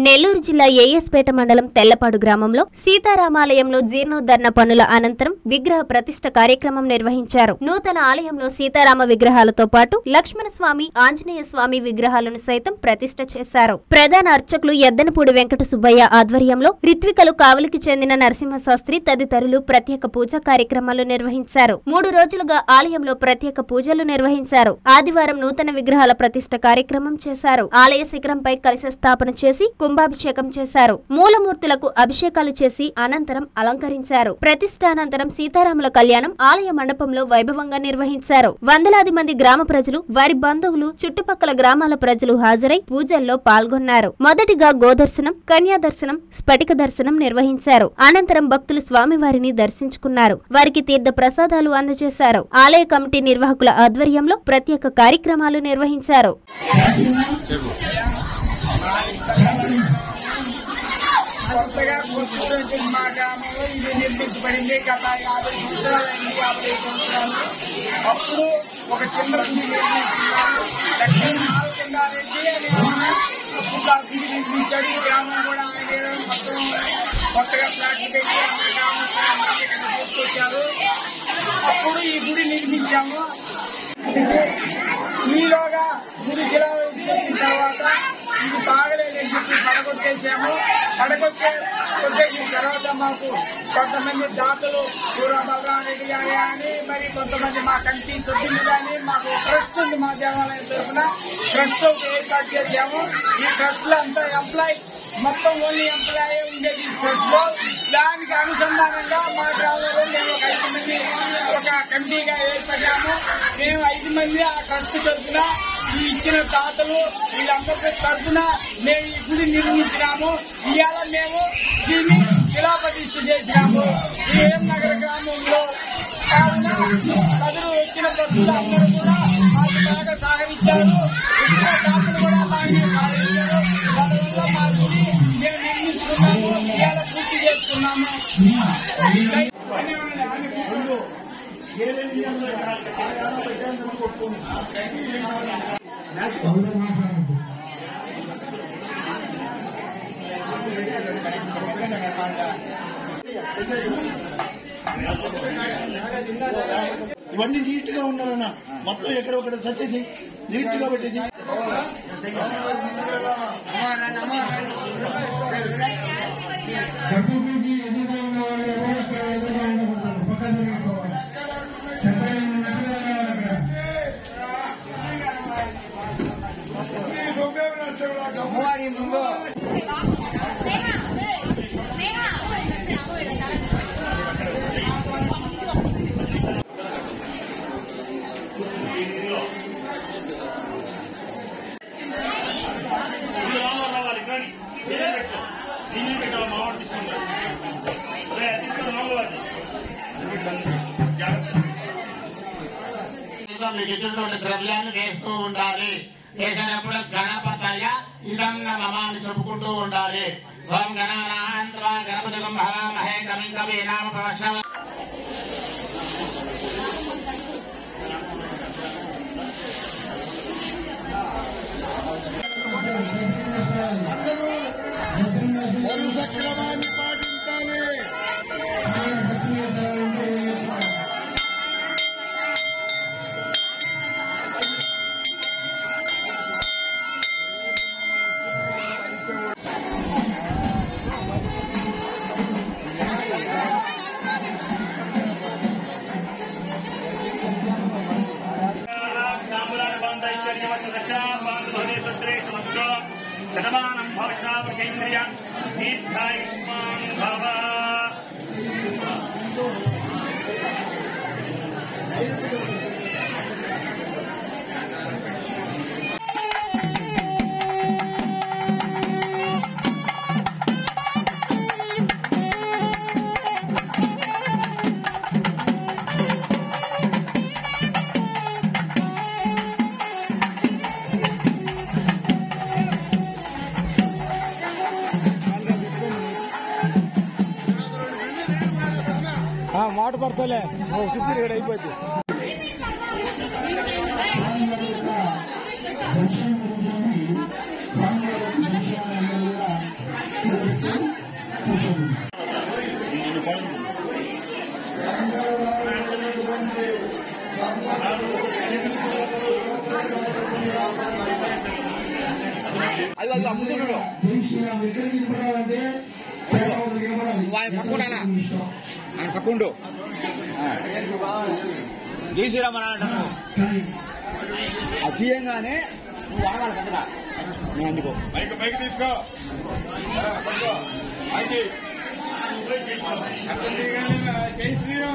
నెల్లూరు జిల్లా ఏఎస్పేట మండలం తెల్లపాడు గ్రామంలో సీతారామాలయంలో జీర్ణోద్ధరణ పనుల అనంతరం విగ్రహ ప్రతిష్ఠ కార్యక్రమం నిర్వహించారు. నూతన ఆలయంలో సీతారామ విగ్రహాలతో పాటు లక్ష్మణస్వామి, ఆంజనేయ స్వామి విగ్రహాలను సైతం ప్రతిష్ఠ చేశారు. ప్రధాన అర్చకులు ఎద్దనపూడి వెంకట సుబ్బయ్య ఆధ్వర్యంలో రిత్వికలు కావలికి చెందిన నరసింహశాస్త్రి తదితరులు ప్రత్యేక పూజా కార్యక్రమాలు నిర్వహించారు. 3 రోజులుగా ఆలయంలో ప్రత్యేక పూజలు నిర్వహించారు. ఆదివారం నూతన విగ్రహాల ప్రతిష్ఠ కార్యక్రమం చేశారు. ఆలయ శిఖరంపై కలశ స్థాపన చేసి కుంభాభిషేకం చేశారు. మూలమూర్తులకు అభిషేకాలు చేసి అనంతరం అలంకరించారు. ప్రతిష్ఠానంతరం సీతారాముల కళ్యాణం ఆలయ మండపంలో వైభవంగా నిర్వహించారు. వందలాది మంది గ్రామ ప్రజలు, వారి బంధువులు, చుట్టుపక్కల గ్రామాల ప్రజలు హాజరై పూజల్లో పాల్గొన్నారు. మొదటిగా గోదర్శనం, కన్యా దర్శనం, స్ఫటిక దర్శనం నిర్వహించారు. అనంతరం భక్తులు స్వామివారిని దర్శించుకున్నారు. వారికి తీర్థ ప్రసాదాలు అందజేశారు. ఆలయ కమిటీ నిర్వాహకుల ఆధ్వర్యంలో ప్రత్యేక కార్యక్రమాలు నిర్వహించారు. కొత్తగా కూర్చుంటే మా గ్రామంలో ఇది నిర్మించబడింది. గత 50 సంవత్సరాలు 50 సంవత్సరాలు. అప్పుడు ఒక చిన్న గుడి నిర్మించుకున్నాము. లక్ష్మీ మాలకొండారెడ్డి అని అప్పుడు ఆ గుడి నిర్మించాడు. గ్రామం కూడా ఆయన మొత్తం కొత్తగా ఫ్లాట్లు పెట్టి గ్రామం తీసుకొచ్చారు. అప్పుడు ఈ గుడి నిర్మించాము. ఈలోగా గుడి శిలావిష్కరించిన తర్వాత ఇది బాగలేదని చెప్పి పడగొట్టేసాము. పడగొట్టేసిన తర్వాత మాకు కొంతమంది దాతలు బలరామరెడ్డి గారి అని, మరి కొంతమంది మా కమిటీ సభ్యులు కానీ, మాకు ట్రస్ట్ ఉంది. మా దేవాలయం తరఫున ట్రస్ట్ ఏర్పాటు చేశాము. ఈ ట్రస్ట్ లో అంతా ఎంప్లాయ్, మొత్తం ఓన్లీ ఎంప్లాయ్ ఉండేది ట్రస్ట్ లో. దానికి అనుసంధానంగా మా గ్రామంలో మేము ఒక 5 మంది ఒక కమిటీగా ఏర్పడ్డాము. మేము 5 మంది ఆ ట్రస్ట్ తరఫున ఈ ఇచ్చిన దాతలు వీళ్ళందరి తరఫున మేము ఈ గుడి నిర్మించినాము. ఇవాళ మేము దీన్ని శిలాప్రతిష్ఠ చేసినాము ఏఎం నగర గ్రామంలో. కావున ప్రజలు వచ్చిన భక్తులు అందరూ కూడా మాకు బాగా సహకరించారు. ఇచ్చిన దాతలు కూడా బాగా సహకరించారు. దానివల్ల మా గుడి మేము నిర్మించుకున్నాము. ఇవాళ పూర్తి చేసుకున్నాము. ఇవన్నీ నీట్ గా ఉండాలన్నా మొత్తం ఎక్కడ ఒకటి సచ్చేసి నీట్ గా పెట్టేసి ఇటువంటి ద్రవ్యాన్ని వేస్తూ ఉండాలి. వేసినప్పుడు గణపతయ ఇదం నమః అని చెప్పుకుంటూ ఉండాలి. ఓం గణానాం త్వా గణపతిం హవామహే కవిం కవీనాముపమశ్రవ. సక్రమాన్ని పాటించాలి. శతమానం భవక్షాపకేంద్రియ దీర్ఘాయుష్మాన్ భవ. మాట పడతలే చుట్టూ రేడ్ అయిపోద్ది. దక్షిణ ఆయన పక్కుండు జై శ్రీరామ అతీయంగానే నువ్వు వాడాలి కదా నేను అందుకో పైకి తీసుకో జై శ్రీరామ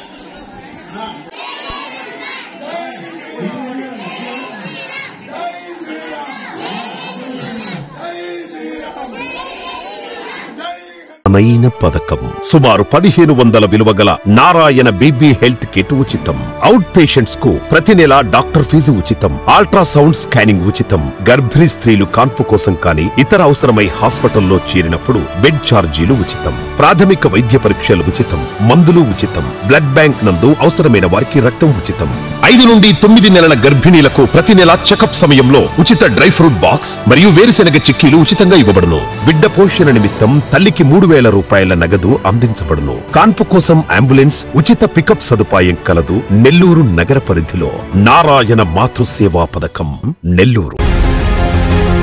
మైన పథకం సుమారు 1500 విలువ గల నారాయణ బీబీ హెల్త్ కిట్ ఉచితం. అవుట్ పేషెంట్స్ కు ప్రతి నెల డాక్టర్ ఫీజు ఉచితం. అల్ట్రాసౌండ్ స్కానింగ్ ఉచితం. గర్భిణీ స్త్రీలు కాన్పు కోసం కానీ ఇతర అవసరమై హాస్పిటల్లో చేరినప్పుడు బెడ్ ఛార్జీలు ఉచితం. ప్రాథమిక వైద్య పరీక్షలు ఉచితం. మందులు ఉచితం. బ్లడ్ బ్యాంక్ నందు అవసరమైన వారికి రక్తం ఉచితం. 5 నుండి 9 నెలల గర్భిణీలకు ప్రతి నెల చెకప్ సమయంలో ఉచిత డ్రై ఫ్రూట్ బాక్స్ మరియు వేరుశెనగ చిక్కీలు ఉచితంగా ఇవ్వబడును. బిడ్డ పోషణ నిమిత్తం తల్లికి 3000 రూపాయల నగదు అందించబడును. కాన్పు కోసం అంబులెన్స్ ఉచిత పికప్ సదుపాయం కలదు. నెల్లూరు నగర పరిధిలో నారాయణ మాతృసేవా పథకం నెల్లూరు.